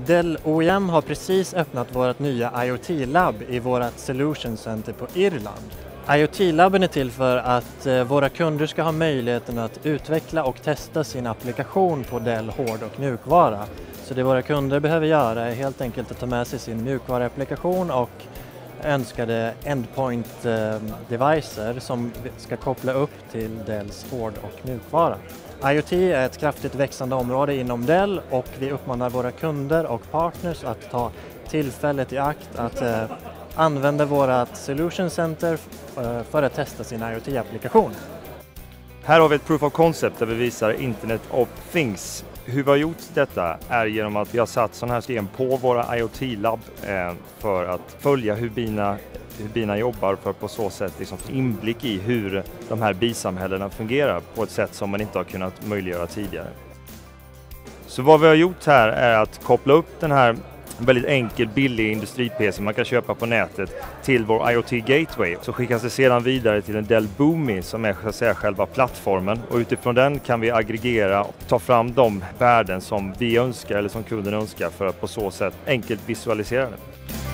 Dell OEM har precis öppnat vårt nya IoT-labb i vårt Solution Center på Irland. IoT-labben är till för att våra kunder ska ha möjligheten att utveckla och testa sin applikation på Dell hård- och mjukvara. Så det våra kunder behöver göra är helt enkelt att ta med sig sin mjukvaruapplikation och önskade endpoint-devicer som ska koppla upp till Dells hård- och mjukvara. IoT är ett kraftigt växande område inom Dell och vi uppmanar våra kunder och partners att ta tillfället i akt att använda vårt Solution Center för att testa sin IoT-applikation. Här har vi ett proof of concept där vi visar Internet of Things. Hur vi har gjort detta är genom att vi har satt sådana här system på våra IoT-labb för att följa hur bina jobbar, för att på så sätt liksom få inblick i hur de här bisamhällena fungerar på ett sätt som man inte har kunnat möjliggöra tidigare. Så vad vi har gjort här är att koppla upp den här väldigt enkel, billig industri-PC man kan köpa på nätet till vår IoT Gateway. Så skickas det sedan vidare till en Dell Boomi som är så att säga själva plattformen, och utifrån den kan vi aggregera och ta fram de värden som vi önskar eller som kunden önskar för att på så sätt enkelt visualisera det.